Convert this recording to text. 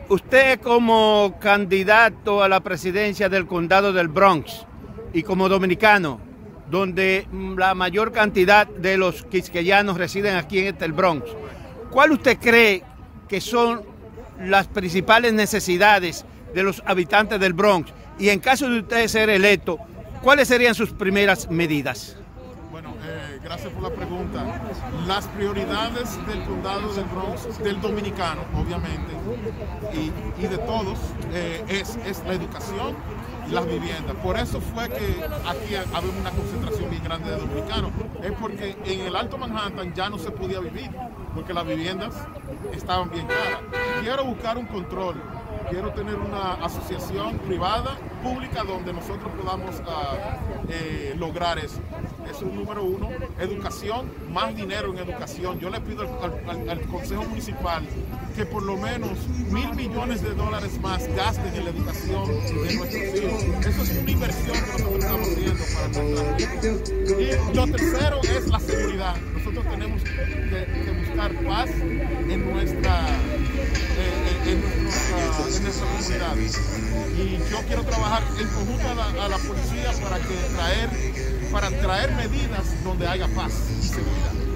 Usted como candidato a la presidencia del condado del Bronx y como dominicano, donde la mayor cantidad de los quisqueyanos residen aquí en el Bronx, ¿cuál usted cree que son las principales necesidades de los habitantes del Bronx? Y en caso de usted ser electo, ¿cuáles serían sus primeras medidas? Bueno, gracias por la pregunta. Las prioridades del condado del Bronx, del dominicano, obviamente, y de todos, es la educación y las viviendas. Por eso fue que aquí había una concentración bien grande de dominicanos. Es porque en el Alto Manhattan ya no se podía vivir, porque las viviendas estaban bien caras. Quiero buscar un control. Quiero tener una asociación privada, pública, donde nosotros podamos lograr eso. Eso es número uno. Educación, más dinero en educación. Yo le pido al Consejo Municipal que por lo menos $1.000 millones más gasten en la educación de nuestros hijos. Eso es una inversión que nosotros estamos haciendo para nuestras vidas. Y lo tercero es la seguridad. Nosotros tenemos que buscar paz en nuestra comunidad. Y yo quiero trabajar en conjunto a la policía para traer medidas donde haya paz y seguridad.